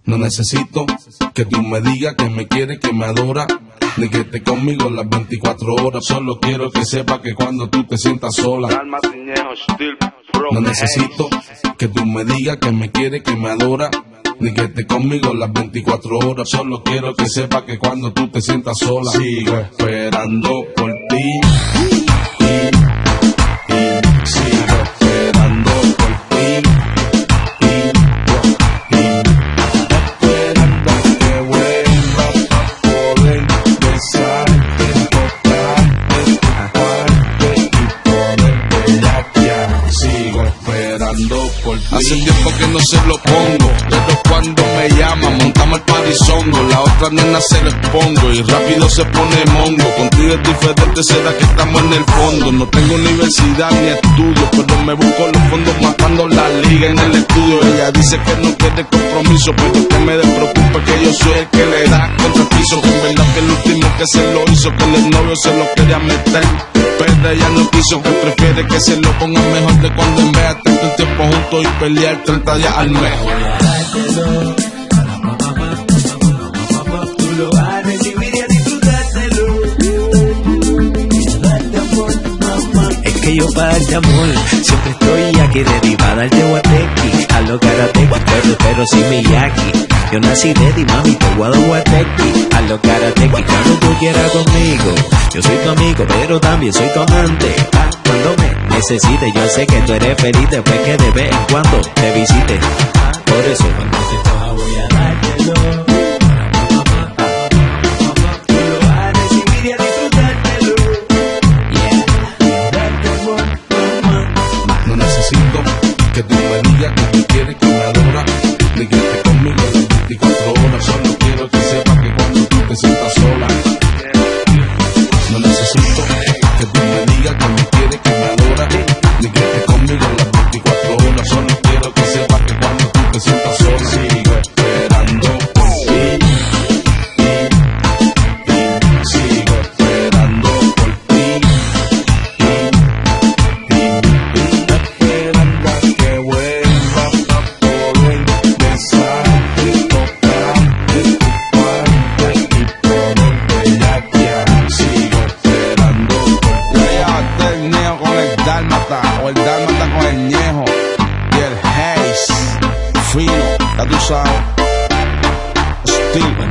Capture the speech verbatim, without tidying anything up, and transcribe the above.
No necesito que tú me digas que me quieres, que me adoras, ni que estés conmigo las veinticuatro horas. Solo quiero que sepas que cuando tú te sientas sola. No necesito que tú me digas que me quieres, que me adoras, ni que estés conmigo las veinticuatro horas. Solo quiero que sepas que cuando tú te sientas sola, sigo esperando por ti. Y, y sigo esperando por ti. Y, y esperando que vuelvas a poder besarte, tocarte, tocarte y poderte yaquear. Sigo esperando por ti. Hace tiempo que no se lo pongo, pero cuando me llama montamos el parizongo. La otra nena se lo expongo y rápido se pone mongo. Contigo es diferente, será que estamos en el fondo. No tengo universidad ni estudio, pero me busco los fondos matando la liga en el estudio. Ella dice que no quiere compromiso, pero que me despreocupe que yo soy el que le da contra el piso. Que en verdad que el último que se lo hizo, que el novio se lo quería meter, pero ella no quiso, que prefiere que se lo ponga mejor de cuando en vez de tanto el tiempo juntos y pelear treinta días al mes. Tú lo vas a recibir y a disfrutártelo. Darte amor, mamá. Es que yo para darte amor siempre estoy aquí ready para darte guatequi. A lo karate, pero, pero si Miyagi. Yo nací ready, mami, te voy a dar guatequi. A lo karate, cuando tú quieras conmigo. Yo soy tu amigo, pero también soy tu amante. Cuando me necesites, yo sé que tú eres feliz después que de vez en cuando te visite. Por eso cuando te coja voy a dártelo. Tú lo vas a recibir y a disfrutártelo. Yeah. Darte amor, mamá. No necesito que tú me digas que me quieres, que me adoras, ni que estés conmigo las veinticuatro horas. Solo quiero que sepas que cuando tú te sientas sola. No necesito que tú me digas que me quieres, que me adoras, ni que estés conmigo las veinticuatro horas. Solo quiero que sepas que cuando tú te sientas sola. Sigo esperando por ti. Y, y sigo esperando por ti. Y, y, y esperando a que vuelvas a poder besarte, tocarte, tocarte y poderte yaquear. Sigo esperando por ti. Cuídate el Ñejo con el dálmata, o el dálmata con el Ñejo y el Haze fino, ya tú sabes. Steel.